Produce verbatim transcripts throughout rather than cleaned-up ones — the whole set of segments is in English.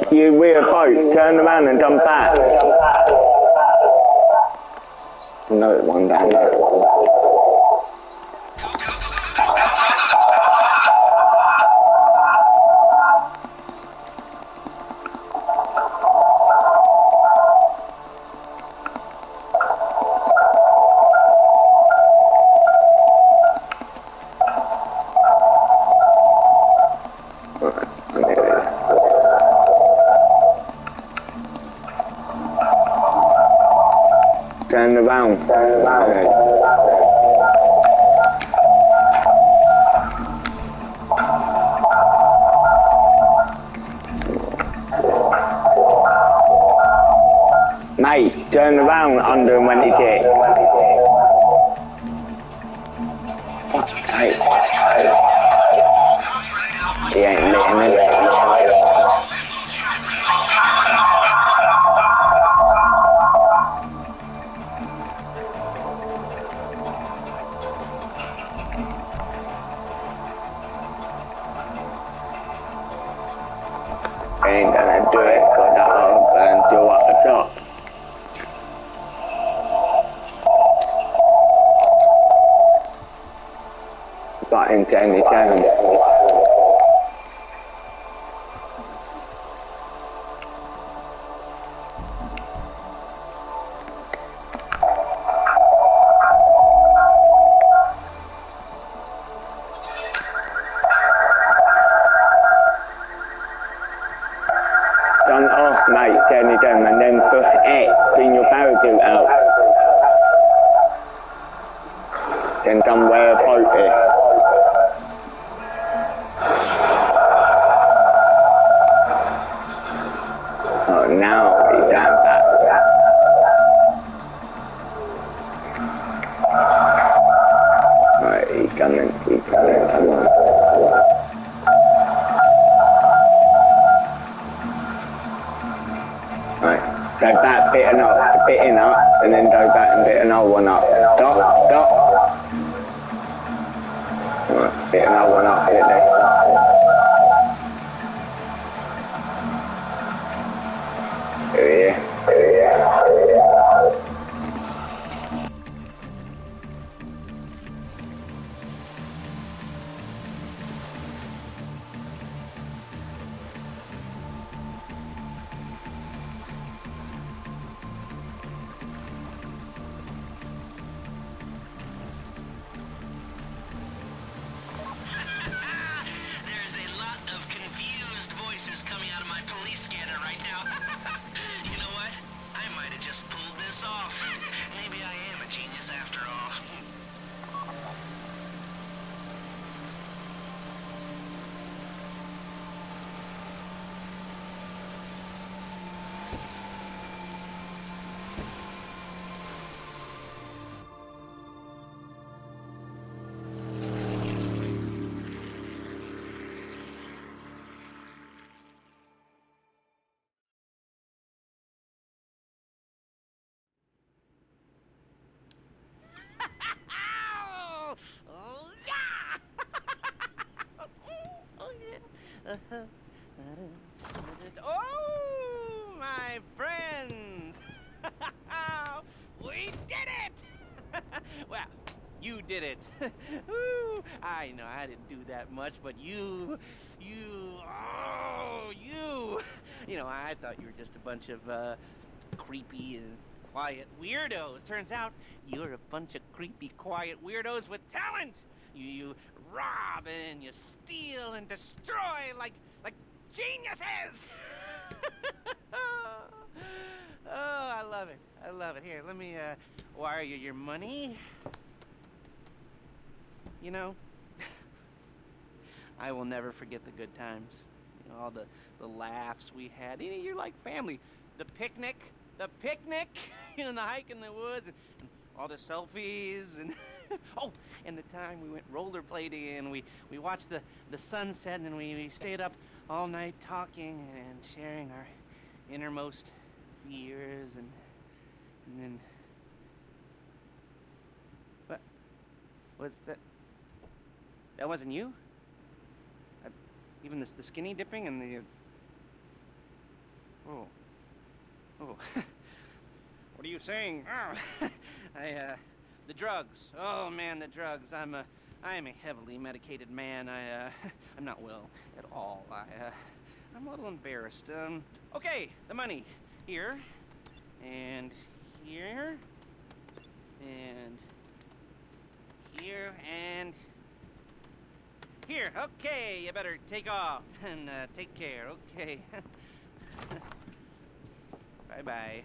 You were a boat, turned around and done back. No one down there. Turn around. Turn around. Mate, turn around under when he did. Fuck, mate. He ain't letting it. Ain't gonna do it, got up and do what I thought. Got into any time. Done off, mate, turn it down, and then put it, bring your parachute out. Then done where a boat is. Oh, now he's down back. Right, he's coming, he's coming, come on. Right, go back, bit and up, bit in up, and then go back and bit another one up. Stop, stop. Right, bit another one up here then. Here he is, here he is. There's a lot of confused voices coming out of my police scanner right now. You know what? I might have just pulled this off. Maybe I am a genius after all. Oh, yeah! Oh, yeah. Uh-huh. Oh, my friends! We did it! Well, you did it. Woo. I know I didn't do that much, but you, you, oh, you. You know, I thought you were just a bunch of uh, creepy and quiet weirdos. Turns out you're a bunch of creepy, quiet weirdos with talent. You, you rob and you steal and destroy like, like geniuses. Oh, I love it. I love it. Here, let me uh, wire you your money. You know, I will never forget the good times. You know, all the, the laughs we had. You know, you're like family. The picnic, the picnic, you know, the hike in the woods, and, and all the selfies, and oh, and the time we went rollerblading, and we, we watched the, the sunset, and we, we stayed up all night talking and sharing our innermost fears, and, and then, what, was that, that wasn't you? I, even the, the skinny dipping and the, Oh. Oh. What are you saying? Oh. I, uh, the drugs. Oh, man, the drugs. I'm a, I am a heavily medicated man. I, uh, I'm not well at all. I, uh, I'm a little embarrassed. Um, okay, the money. Here. And here. And here. And here. Okay, you better take off and, uh, take care. Okay. Bye-bye.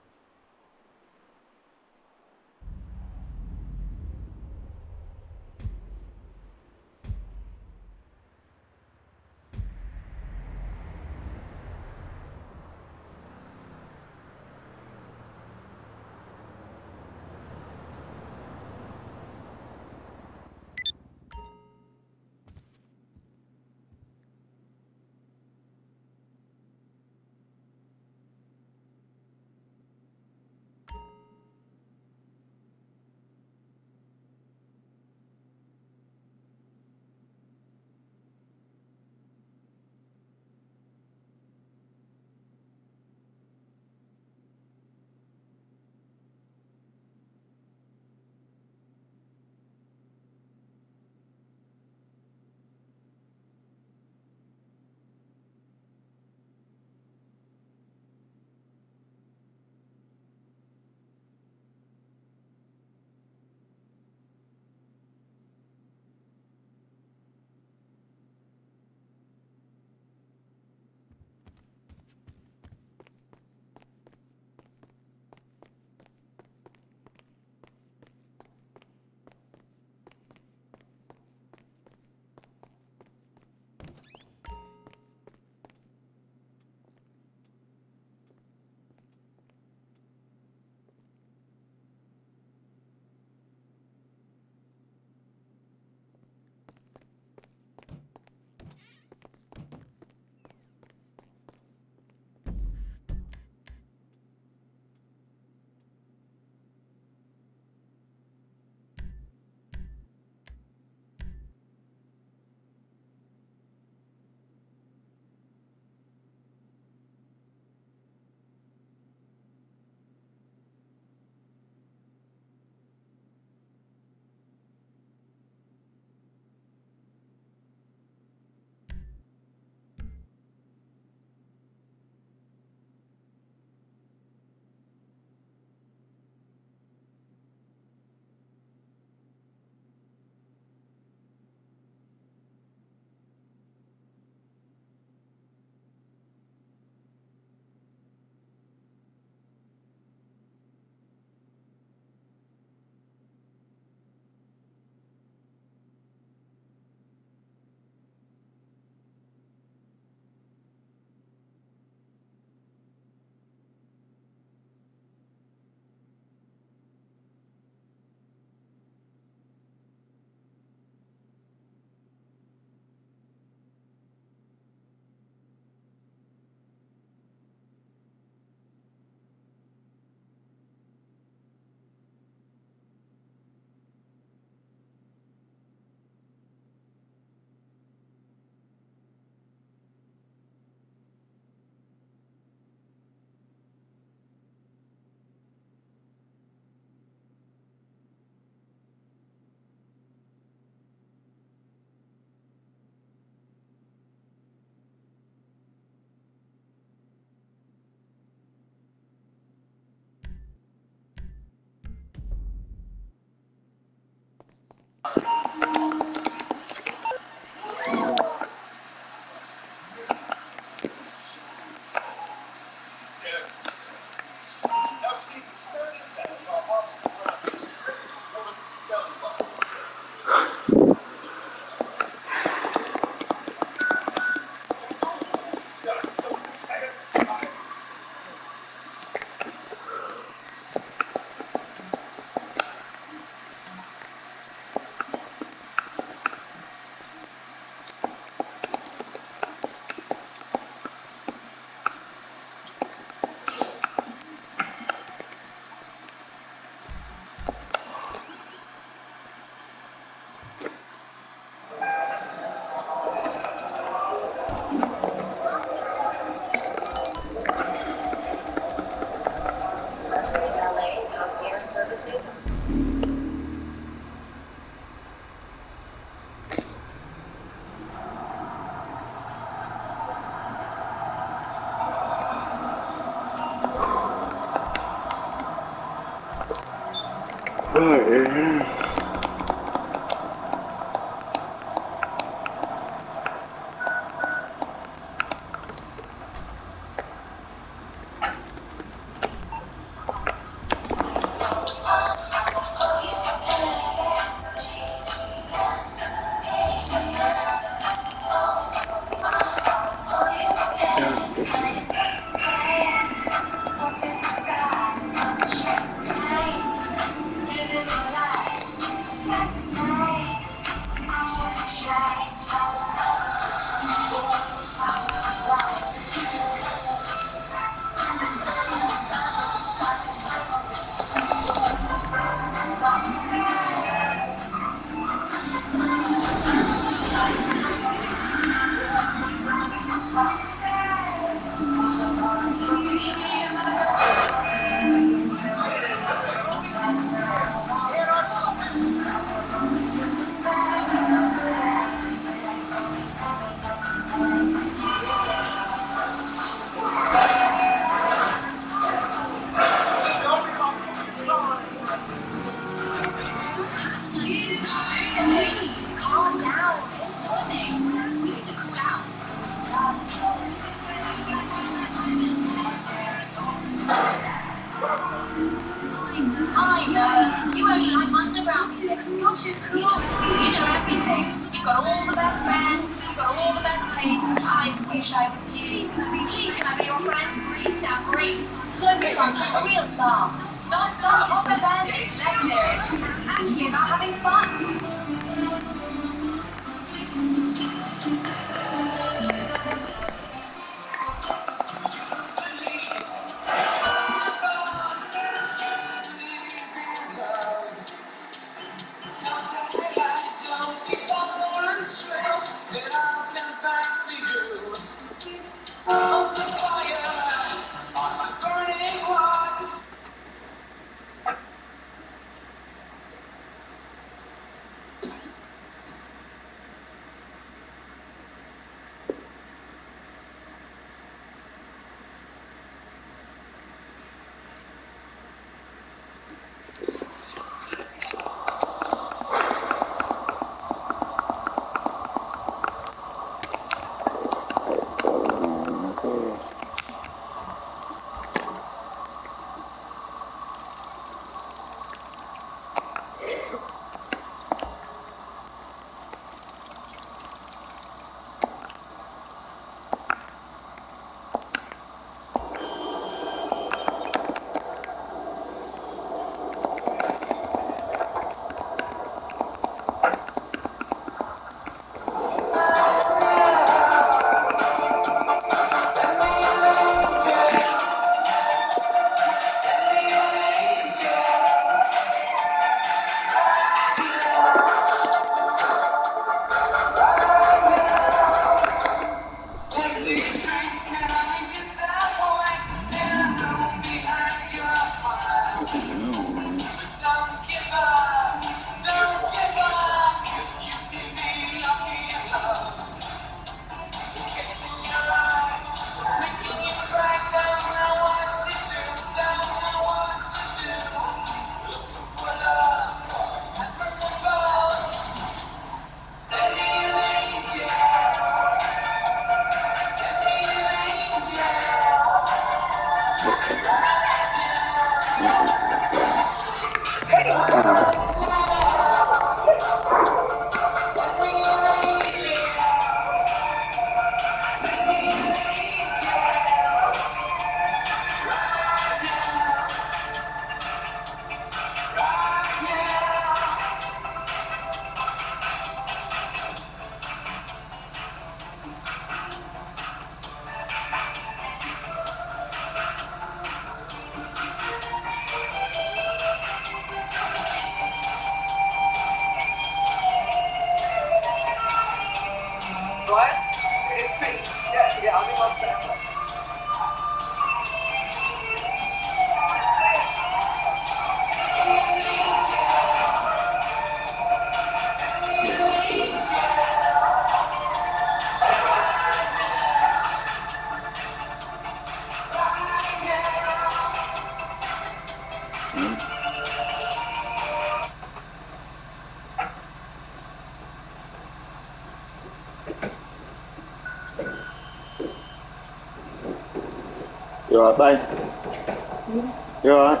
You alright, babe? Hmm? You alright?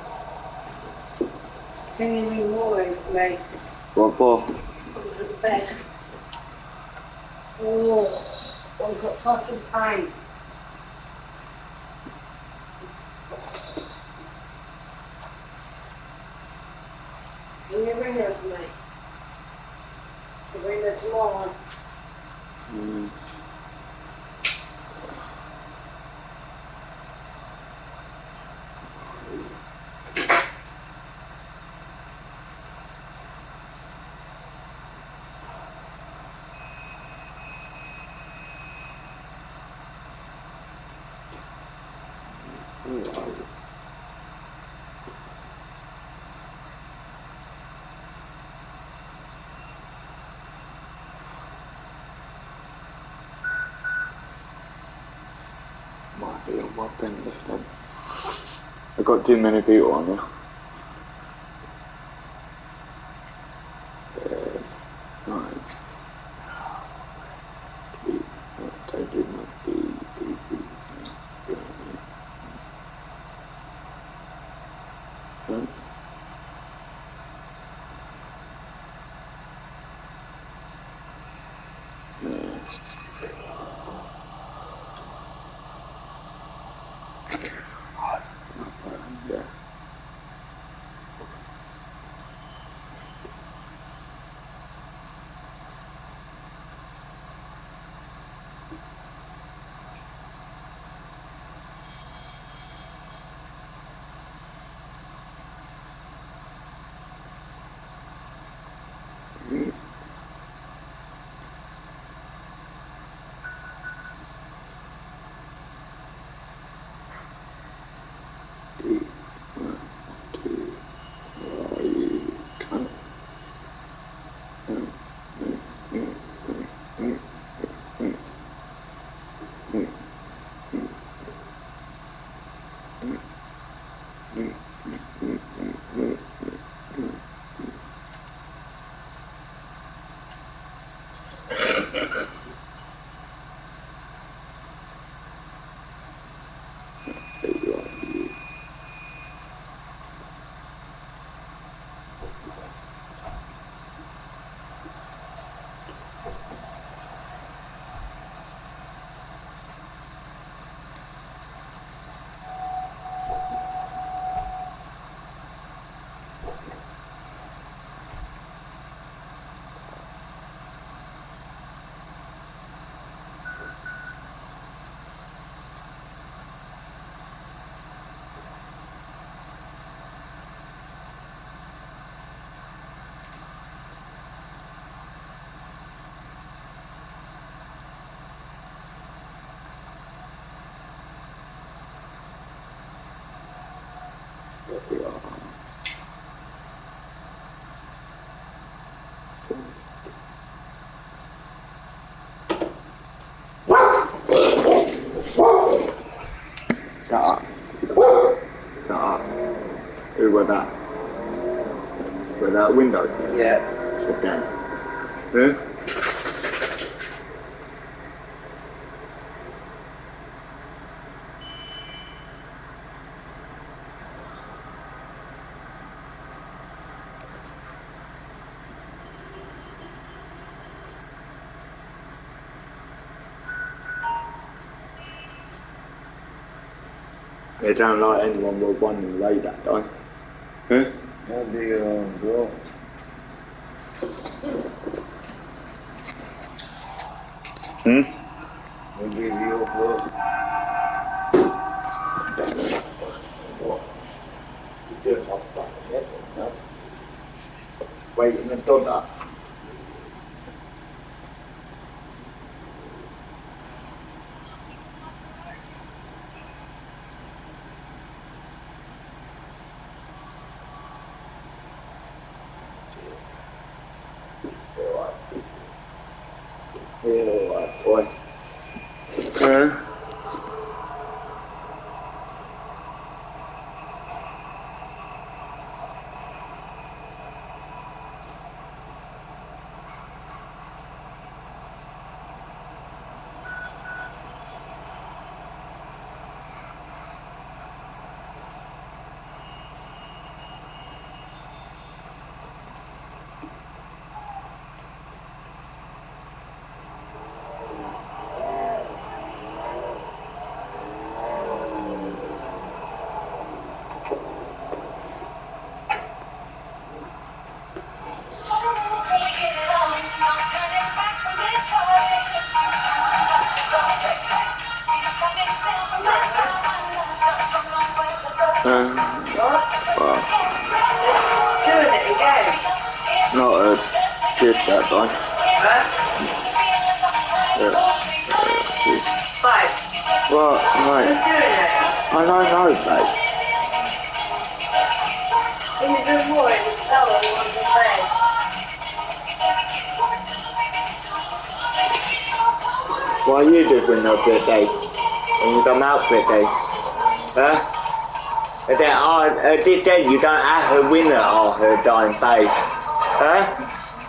Can you ring Rory for me? What for? I was at the bed. Oh, I've got fucking pain. Can you ring her for me? I'll ring her tomorrow. Mm. Might be on my pen list then. I've got too many people on there. Uh, right. Taking my tea, tea, tea. Huh? Yeah. Not bad, yeah. Mm. Tea. One, two. Where are you? Cunt. Mm, mm, mm, mm, mm, mm, mm, mm, mm, mm, mm, mm, mm. There you are, you. There you are. Shut up. Shut up. Who was that? Was that window? Yeah. Sit down. Who? They don't like anyone with one in the way that time. Huh? That'd be your own girl. Hmm? That'd be your girl. What? You're doing my fucking head in, no? Waiting and done that. Yeah, alright, boy. Huh? Uh, What? well, Doing it again? not as good that time. Huh? Yeah. Yeah. Five. Well, Who's mate, doing it? I don't know, mate. When you do more, you can tell everyone's in bed. What are you doing on birthday? When you come out birthday? Huh? And then, oh, uh, this day you don't have her winner on her dying face. Huh?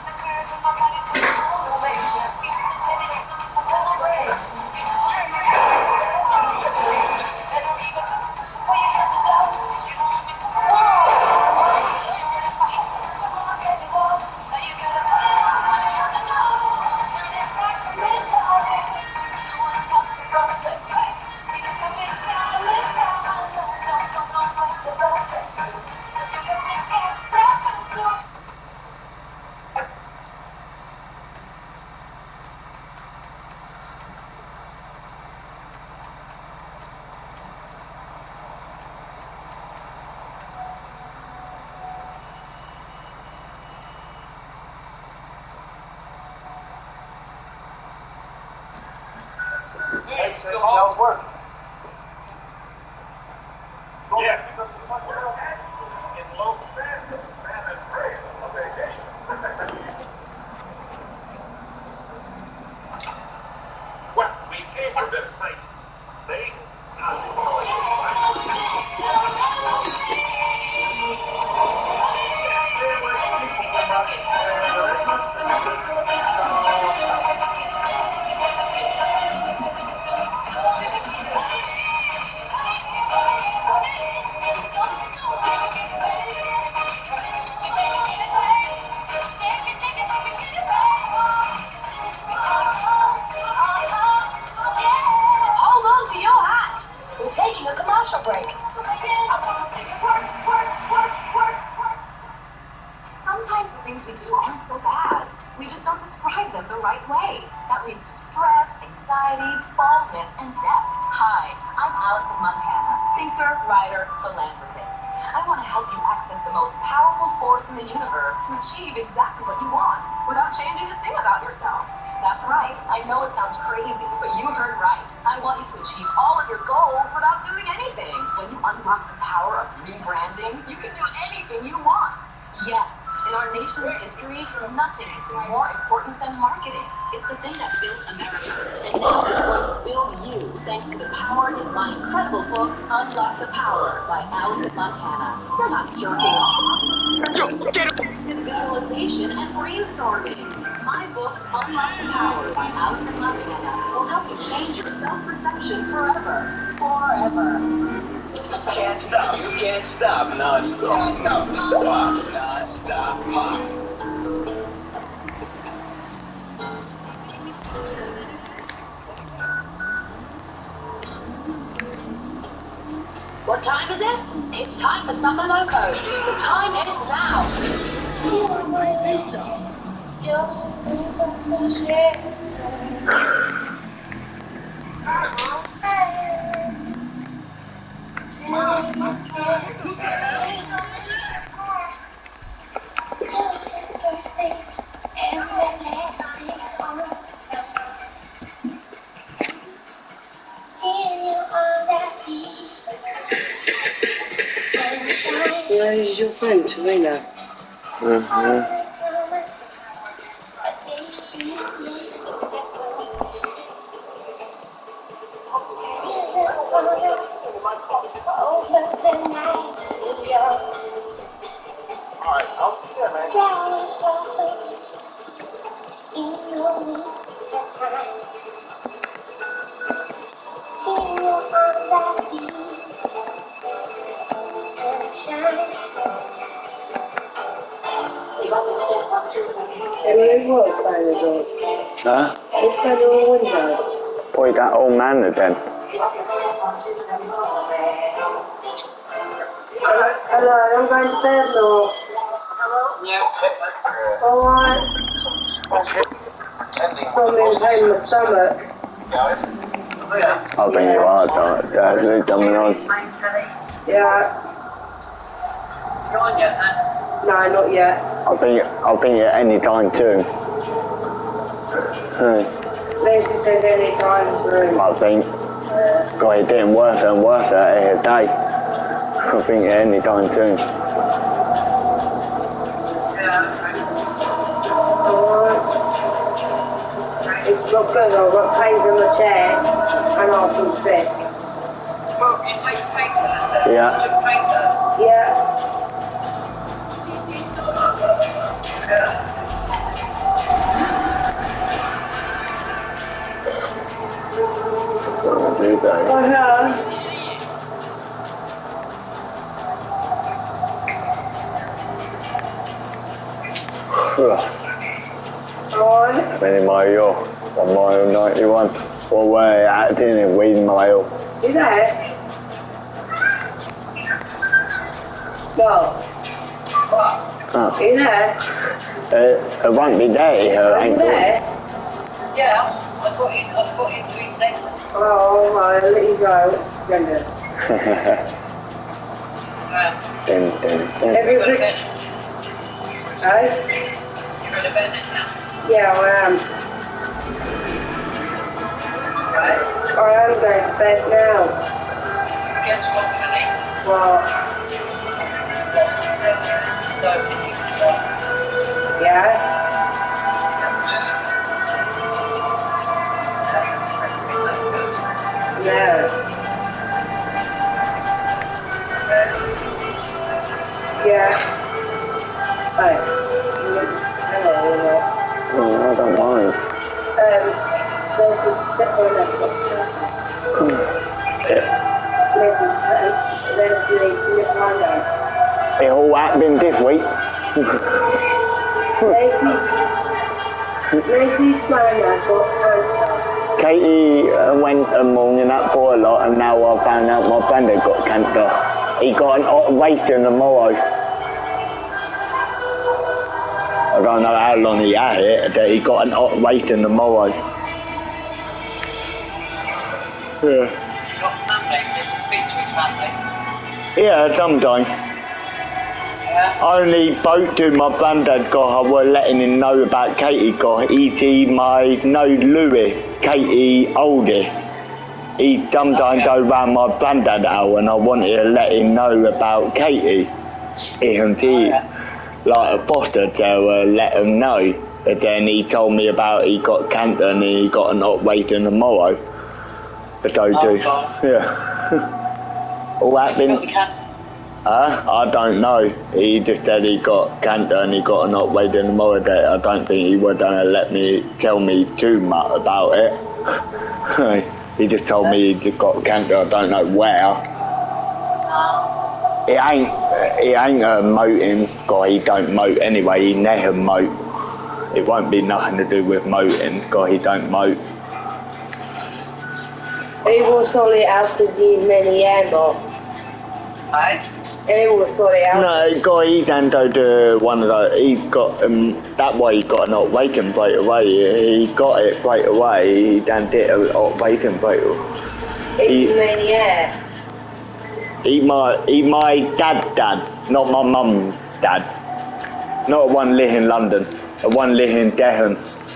Thanks, Tracy. That was work. Yeah. Well, we came for better sights. They? Hold on to your hat. We're taking a commercial break. Sometimes the things we do aren't so bad. We just don't describe them the right way. That leads to stress, anxiety, baldness, and death. Hi, I'm Allison Montana, thinker, writer, philanthropist. I want to help you access the most powerful force in the universe to achieve exactly what you want without changing a thing about yourself. That's right. I know it sounds crazy, but you heard right. I want you to achieve all of your goals without doing anything. When you unlock the power of rebranding, you can do anything you want. Yes, in our nation's history, nothing has been more important than marketing. It's the thing that built America, and now it's going to build you thanks to the power in my incredible book, Unlock the Power by Allison Montana. You're not jerking off. Get it! Visualization and brainstorming. My book, Unlock the Power by Allison Montana, will help you change your self-perception forever. Forever. Can't stop. You can't stop. Non-stop. Non-stop. Non-stop. What time is it? It's time for Summer Loco. The time is now. You're my angel. You're my shelter. Where is your friend, Tarina? Uh-huh. Alright, I'll see you, man. Flowers blossom in the winter time. In your arms I feel sunshine. Emily, what was playing the door? Huh? What's playing the window? Boy, that old man again. Hello, I'm going to bed now. Yeah. Alright. Something's in my stomach. Guys? Yeah. I think you are, Dad. Dad, Domino's. Yeah. You on yet then? No, not yet. I think I think at any time soon. Hmm. Lucy said any time soon. I think. God, it's getting worse and worse every day. I think at any time soon. Alright. It's not good. I've got pains in my chest and I feel sick. Well, you take painkillers. Yeah. You took painkillers. Yeah. Do that. I have. Alright. Many mile, one mile ninety-one. Well, we're acting in Weed Mile. You there? No. Oh. Are you there? Uh, it won't be there, her Are you ankle. there? Yeah, I got in, I got in three seconds. Oh, right, I'll let you go. Let's just end this. Dun, dun, dun. Everything. Hey? You're in a bed now. Yeah, I am. Right? I am going to bed now. Guess what, Kenny? What? What's the newest stove that you got? Yeah? No. Yeah. Hey, you want me to tell her or not? Oh, I don't mind. Um, there's this stepmom that's got cancer. Yeah. There's this, uh, there's these nip windows. It all happened this week. Lacey's, Lacey's granddad's got cancer. Katie uh, went a morning up for a lot, and now I found out my granddad got cancer. He got an operation tomorrow. I don't know how long he had it, but he got an operation tomorrow. Yeah. He's got family. Does he speak to his family? Yeah, sometimes. Yeah. I only spoke to my granddad because I was letting him know about Katie because he, he my know Louis, Katie older. He sometimes Okay. go round my granddad house and I wanted to let him know about Katie. And he, Oh, yeah. like a foster to uh, let him know. But then he told me about he got cancer and he got an operation tomorrow. But I Oh, do. God. Yeah. All that Has he got been... the can- Huh? I don't know. He just said he got cancer and he got an operation tomorrow. That I don't think he was gonna let me tell me too much about it. He just told me he just got cancer. I don't know where. Oh. It ain't. It ain't a moting guy. He don't moat anyway. He never moat. It won't be nothing to do with moating. Guy, he don't moat. He will sort it out because he many ammo. Hey? He will sort it out. No, guy, he done go to one of those. He got um. That way he got an operation straight away. He got it straight away. He done did an operation straight away. He's he- maniac. He my he my dad dad, not my mum dad. Not one live in London. One live in Devon.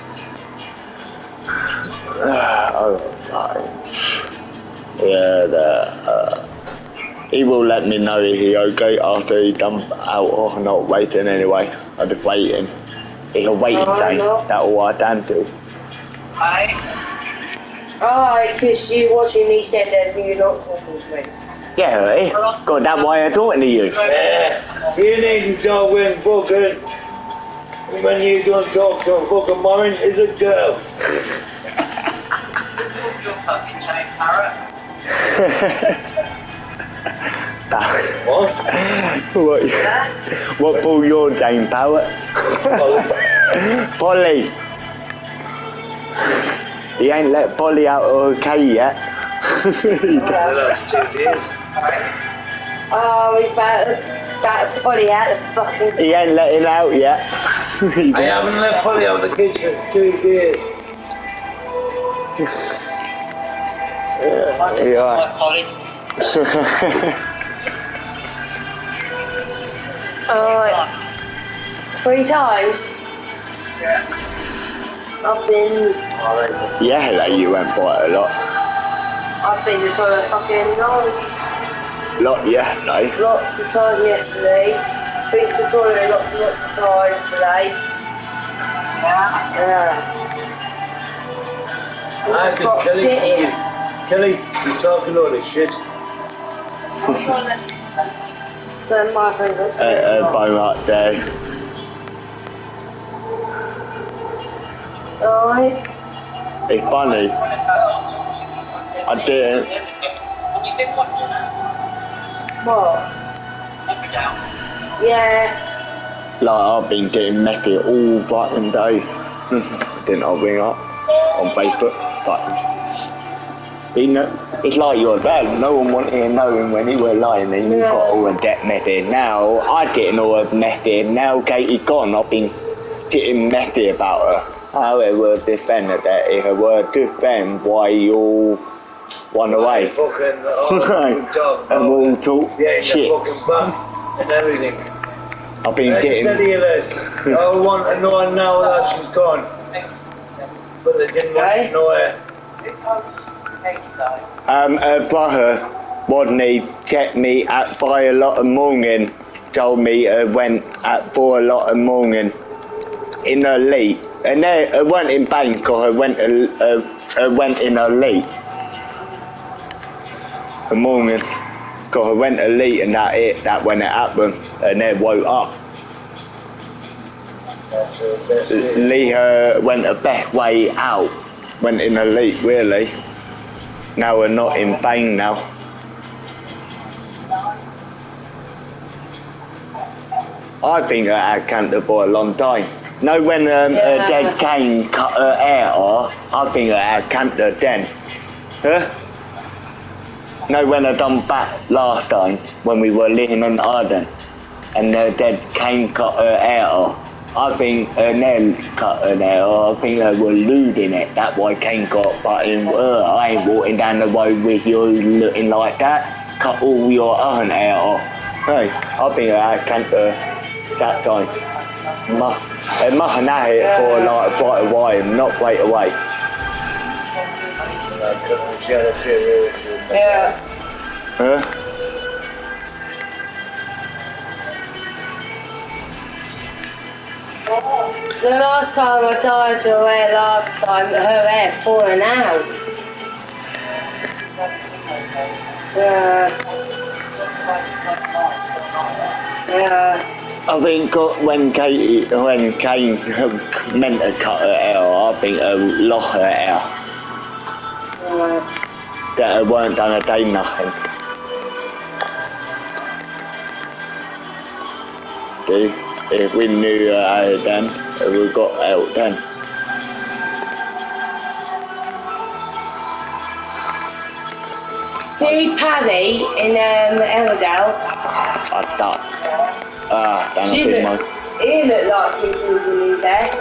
Oh God. Yeah, the, uh, he will let me know if he okay after he done out or not waiting anyway. I'm just waiting. It's a waiting Oh, game. no. That's all I done do. Hey? Oh, because you watching me send us and you're not talking to me. Yeah, eh? God, that's why I'm talking to you. Yeah, you need to talk when fucking when you don't talk to a fucking mine is a girl. Your fucking Jane Parrot. What? What? What pull your Jane Parrot? Polly. He ain't let Polly out of her cage yet. That's two days. Oh, he's about to, about to pull it out the fucking... He ain't let it out yet. I haven't let Polly out of the kitchen for two days. Yeah, Like Polly. Alright. Three times? Yeah. I've been... Yeah, like you went quite a lot. I've been this one a fucking long... Lot, yeah, no. Lots of time yesterday. Been to the toilet lots and lots of times today. Yeah. Yeah. I I've said, got Kelly, shit you, in. Kelly, you talking all this shit. So my friends Uh, upstairs. uh, bone right there. Alright. It's funny. I didn't. What? Yeah. Like, I've been getting method all fucking day. Didn't I bring up on Facebook? But, you know, it's like your dad. No one wanted to know him when he was lying and you Yeah. got all of that method. Now, I getting all of method. Now Katie gone, I've been getting messy about her. How it was defended that if it were defend why you all won away. Fucking, oh, good job. And we'll talk Yeah, in shit. the fucking bus and everything. I've been Like I said to getting. you, Les, I want to know now that she's gone. But they didn't want to know her. Um, her brother, Rodney, checked me at by a lot of morning. Told me I went at four a lot of morning in her leap. And then I went in pain because I went, uh, I went in her leap. The morning, because I went to leap and that it, that when it happened. And then woke up. That's the best way. Lee uh, went the best way out. Went in a leap, really. Now we're not in pain now. I think I had cancer for a long time. No, when um, Yeah. a dead cane cut her hair off, I think I had cancer then. Huh? No, when I done back last time, when we were living in Arden, and the dead cane cut her hair off. I think her nail cut her hair off. I think they were looting it. That's why Kane got but in uh, I ain't walking down the road with you looking like that. Cut all your own hair off. Hey, I think I had cancer that time. Mu- It must have had it for like quite a while, not right away. Because she had a few issues. Yeah. Huh? The last time I dyed her hair last time, her hair falling out. Yeah. Yeah. I think when Katie, when Kane meant to cut her hair, I think I lost her hair. Yeah. That it weren't done a day nothing. See, if we knew uh, then, if we got out then. See Paddy in um, Emmerdale? I thought, ah, done She a big look, one. he looked like he was losing his hair.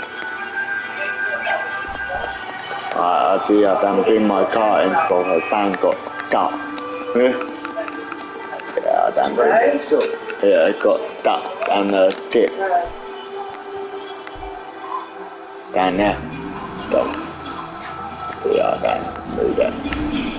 I, I do, I done bring my car in for her band got duck. Yeah, yeah I done Right. so, yeah, I got duck and the tip down there. So, yeah, I done do that.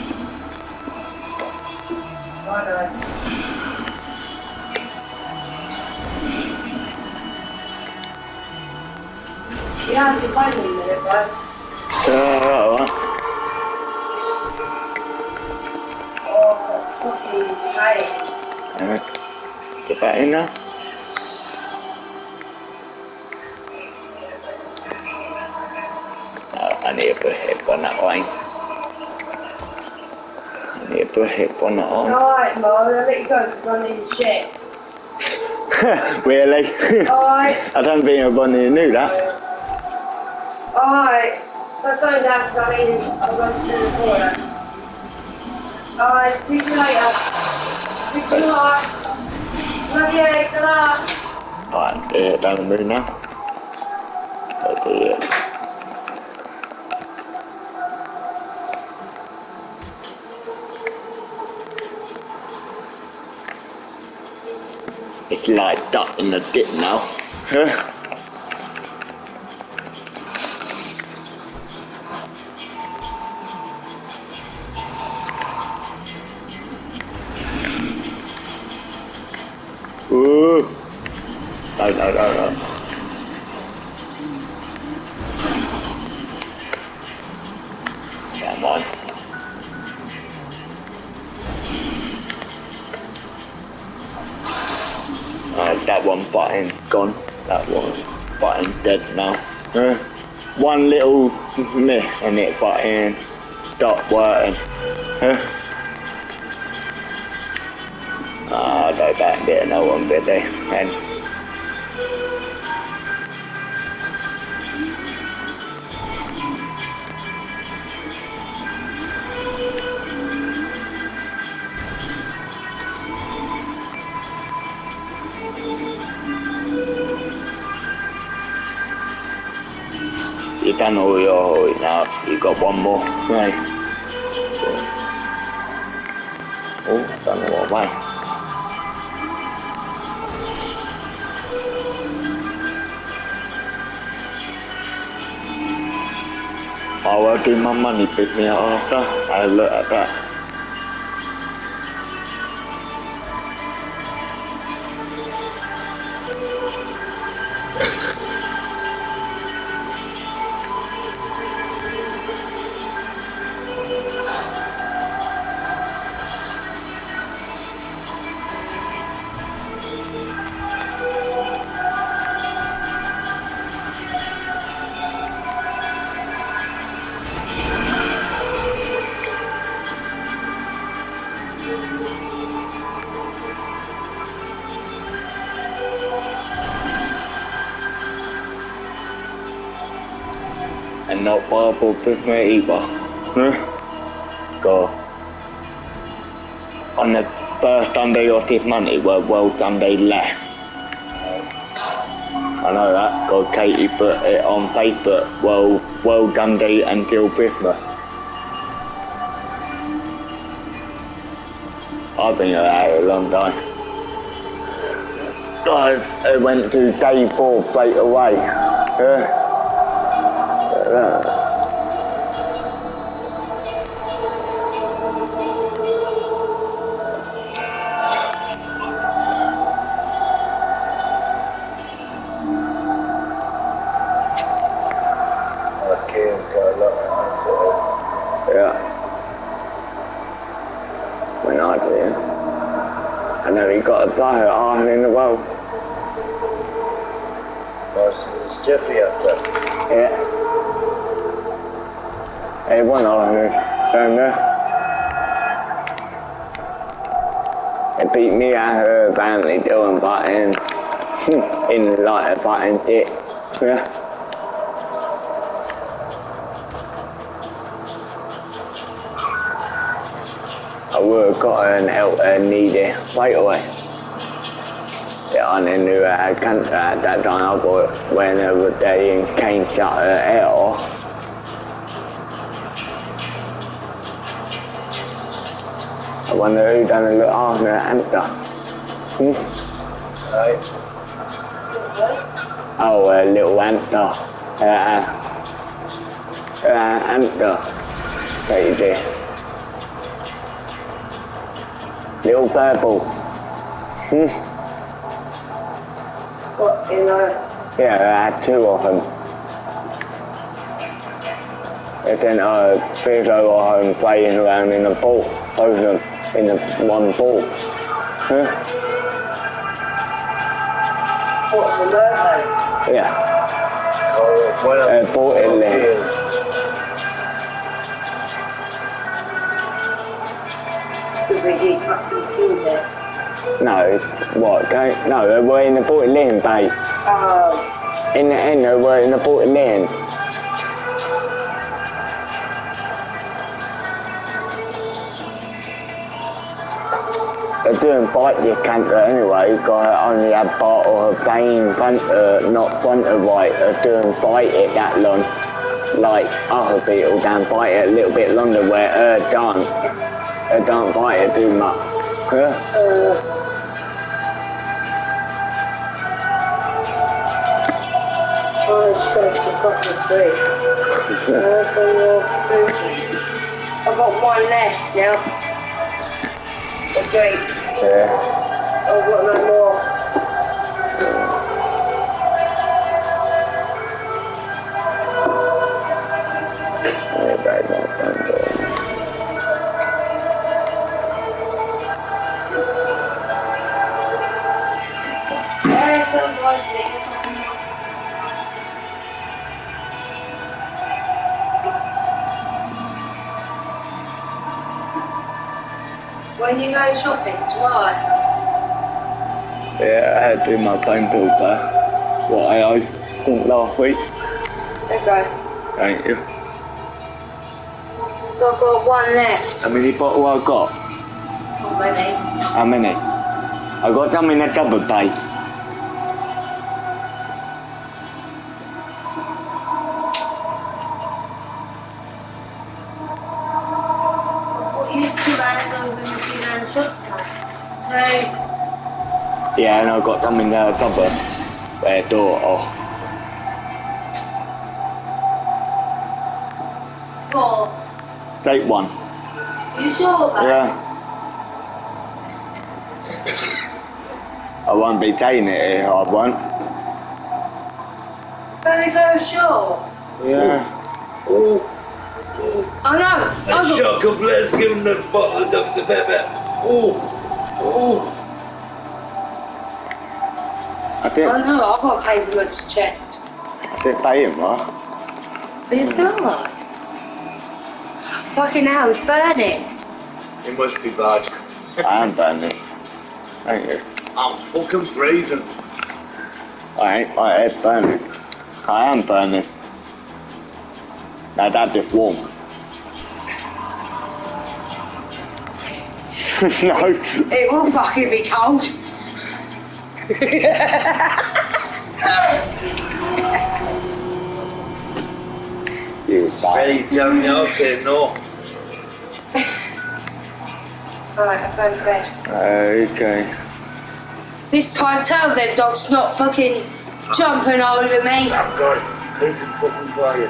Yeah, she's fine in a minute, bro. Yeah, alright. Oh, that's fucking tight. Alright. Get back in now. Oh, I need to put a hip on that one. I need to put a hip on that one. Alright, Mum, I'll let you go because I need shit. Really? Alright. I don't think everybody knew that. Alright. I'll phone down because I need I'll go to the toilet. Alright, speak to you later. Speak to you later. Love you, ta-da. Alright, yeah, down the moon now. Okay, yeah. It's like duck in the dip now. Huh? Ooh. No, no, no, no. Come on. Uh, that one button gone. That one button dead now. Uh, one little meh and it button dot working. Uh. Ah, đợi bạn để đâu ông biết đây anh. You done all your now, you got one more. Right. Oh, I don't know what way. Oh, well, give my money, pick me up after. I look at that. And not Bible with me either. Go. On the first time they got his money, well, well done they left. I know that, God Katie put it on Facebook, well, well done they until Christmas. I've been at it a long time. I, I went to day four straight away. Yeah. Uh, My kid's got a lot of that sort of. yeah. When I did. And then he got a diet iron in the world. Most is Jeffrey up there. Yeah. Hey, one on there, down there. It beat me out her apparently doing button in like a button dip. Yeah. I would have got an elder needy right away. Yeah, I knew I had cancer at that time. I got when they came shut her out. I wonder who done a little after Anta. Hmm? Right. Oh, a little Anta. Uh, uh, Anta. Crazy. Little purple. Hmm? What, in a... Yeah, I had two of them. And then a video of them playing around in the pool. Both of them. In the one ball. Huh? What, for murders? Yeah. Oh, one of Uh, bought it there. He fucking killed it. No, what? Go, no, they were in the Port Lane, babe. Oh. In the end, they were in the Port Lane. They didn't bite the canter anyway, because only had part of a plain front, uh, not front of right. They didn't bite it that long. Like other people don't bite it a little bit longer, where uh, don't. They don't bite it too much. Huh? Uh. trying to shred some fucking sleep. Where's all your potions? I've got one left now. A drink. Yeah. I've got no more. Yeah, babe, not done, Yeah, so was it. When you go shopping tomorrow? Yeah, I had to do my paintballs though. What I owe, think last week. There you go. Thank you. So I've got one left. How many bottles I got? How many? How many? I got some in a double bag. What you used to run over and you ran the shops now? Two. Yeah, and I got some in a double uh, door off. Four. Take one. You sure about Yeah. I won't be taking it if I won't. Very, very sure. Yeah. Oh, I know. a I've got, shock of let's give him the bottle of Doctor Pepper. Oh, oh. I did, I know, I've got pains in my chest. I did pay him, right? What do you feel like? Fucking hell, it's burning. It must be bad. I am burning. Thank you. I'm fucking freezing. I ain't my head burning. I am burning. Now that just warm. No. It will fucking be cold. You bad. Ready, tell me I'll say no. Alright, I found bed. Okay. This time tell them dogs not fucking jumping over me. Thank God. He's a fucking quiet.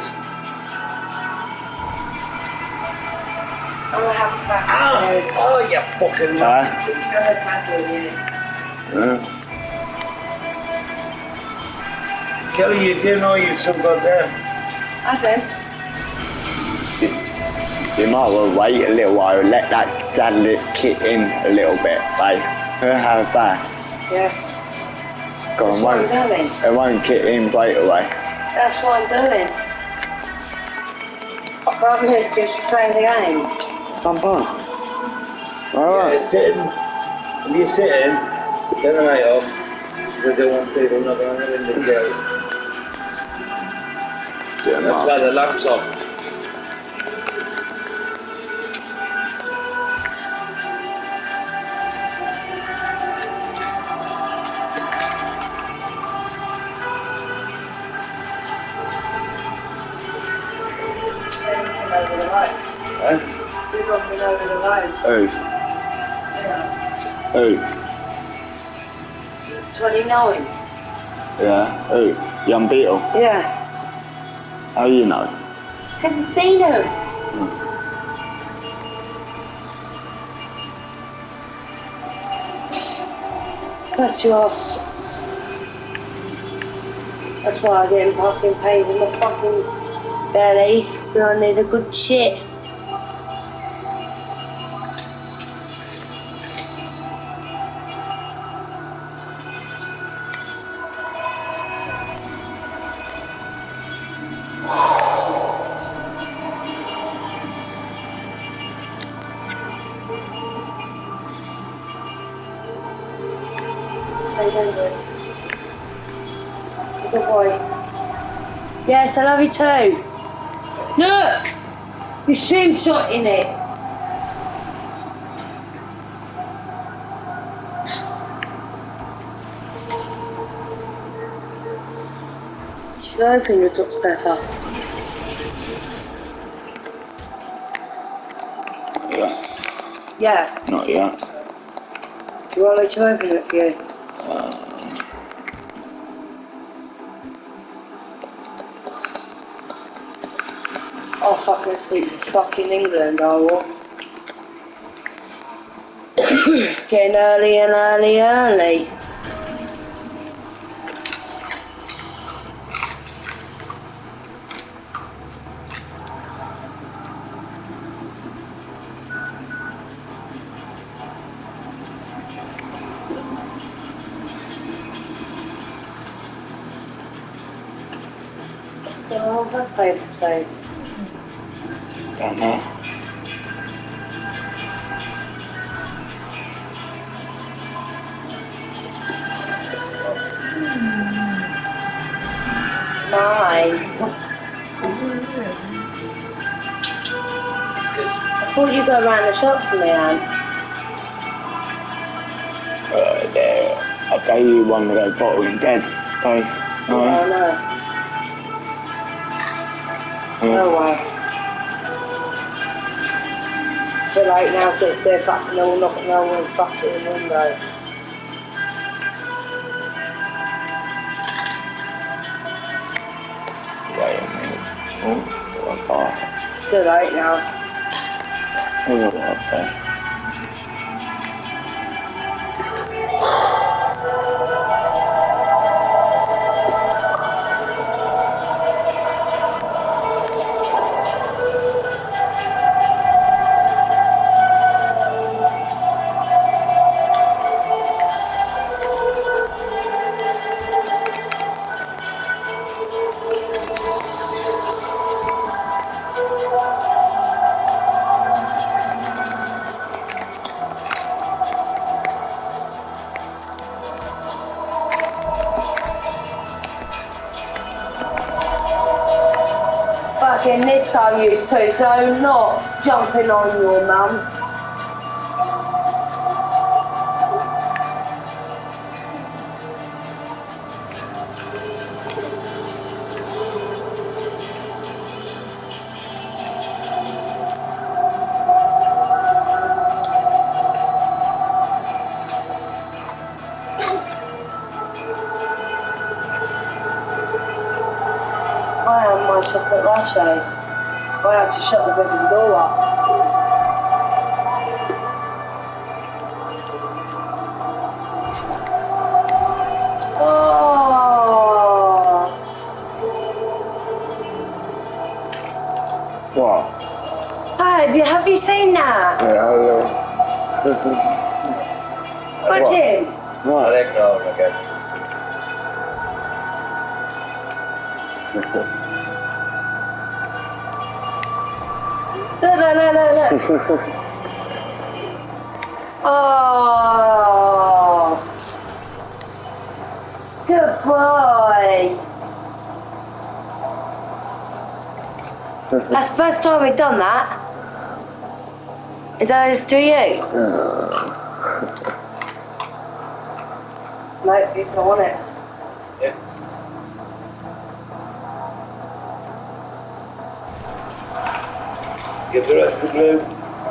I'm gonna have a fat Ah, oh, you fucking Huh? It's gonna tackle you. Yeah. Kelly, you do know you've still got them. I think. You might well wait a little while, let that that lit kit in a little bit, babe. How's that? Yeah. Go That's on, what won't, I'm doing. it won't kit in straight away. That's what I'm doing. I can't move because you're playing the game. Come on. Yeah, Alright. sitting. When you're sitting, turn the light off. Because I don't want people knocking on the window there. Yeah, That's no. why the lamp's off. Over the road. Huh? You're knocking over the road. Who? Yeah. Who? twenty-nine. Yeah, who? Young Beetle? Yeah. How you know? Because I've seen him. That's your... That's why I get fucking pains in my fucking belly. And I need a good shit. Remembers. Good boy. Yes, I love you too. Look! Your stream shot in it. You should open your Doctor Pepper. Yeah, Yeah. not yet. You want me to open it for you? Uh, I'll fucking sleep in fucking England, I will. Getting early and early, early. Oh, that favourite place. Don't know. Mine. I thought you'd go around the shop for me, Anne. Uh, there. I gave you one of those bottling dead. They, Oh, no. no. Yeah. Oh, well. Too late now because they're fucking all knocking on one's fucking window. Wait a minute. Oh, what the? Too late now. There's a lot up there. Fucking this time you used to, do not jumping on your mum. I am my chocolate lattes. I have to shut the bedroom door up. Oh. What? Babe, have you seen that? Yeah, I will. What, Jim? What? I think no, okay. No, no, no, no, no. Oh. Good boy. That's the first time we've done that. Is that this to you? No, you don't want it. Yeah. Give the rest of the glue.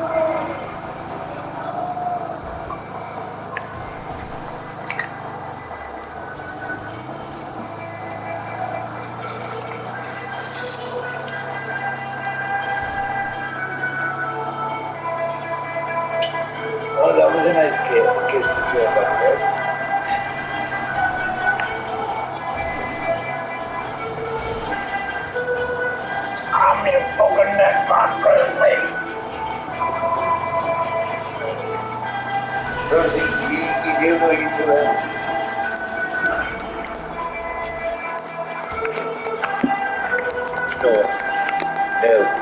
Oh, that was a nice kid. Kiss to say about that. I'm in fucking that back, Rosie, you, you give what you to him. No. No.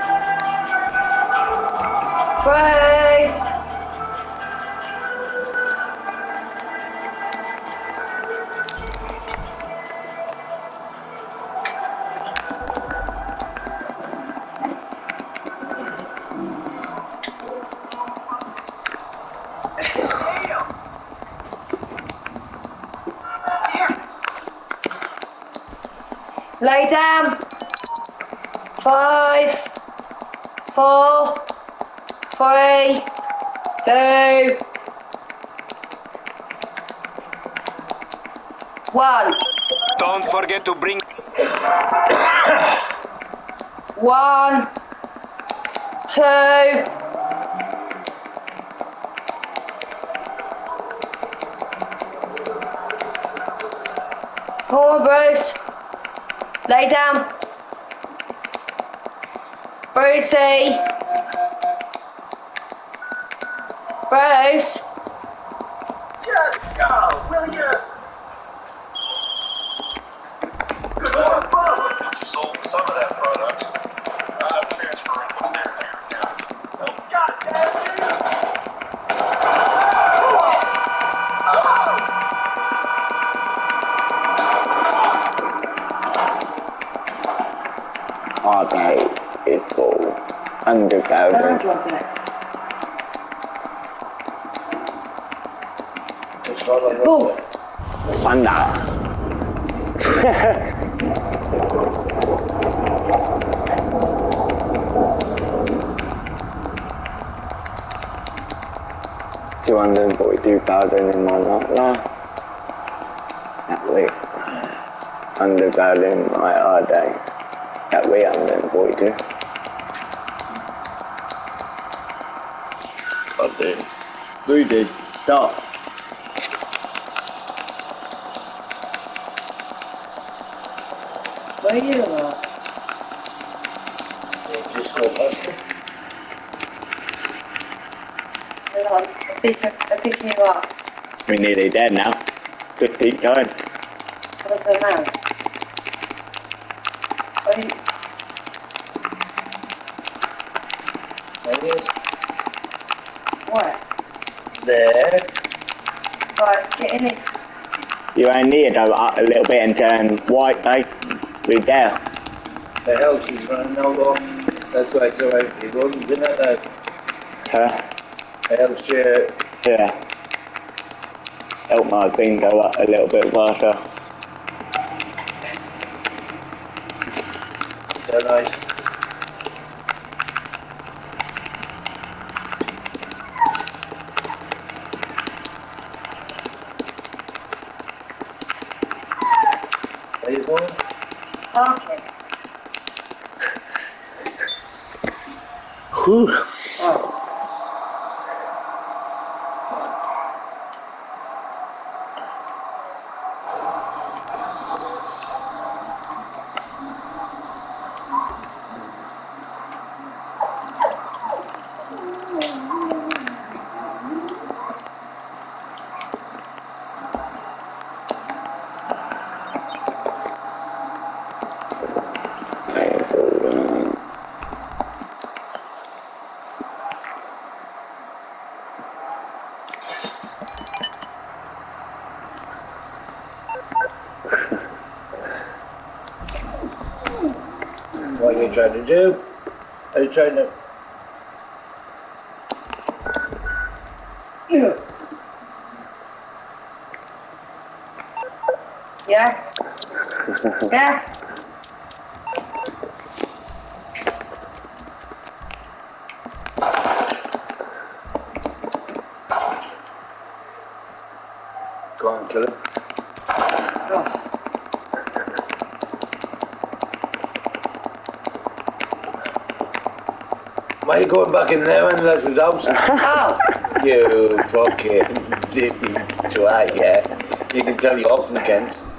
Grace! Lay down. Five, four, three, two, one. Don't forget to bring... One. two. Come on, Bruce. Lay down. Brucey. Bruce. Just go, will you? Good Lord, Bob. You sold some of that product. I'm transferring what's there to your account. Oh, God damn you! Okay, it's all underpowered. It's right on the Boom. Panda. Two hundred and forty-two thousand in my not that way. Underpowered in my R day. That way one hundred and forty-two. God damn. We did. Stop. Where are you at? Just go past it. I'm picking, I'm picking you up. We're nearly dead now. Just keep going. Come to the house. Where are you? There it is. Where? There. Right, get in this. You only need to go up a little bit and turn white, eh? We're there. The house is running out of. That's why it's alright. It runs in it. Uh, Huh? the house chair. Yeah. Help my thing go up a little bit faster. So nice. There you go. Okay. Whew. Oh. What are you trying to do? Are you trying to... Yeah. Yeah? Yeah? Go on, kill him. Oh. Why are you going back in there unless it's out? Oh. You fucking dippy twat, yeah. You can tell you off, Kent.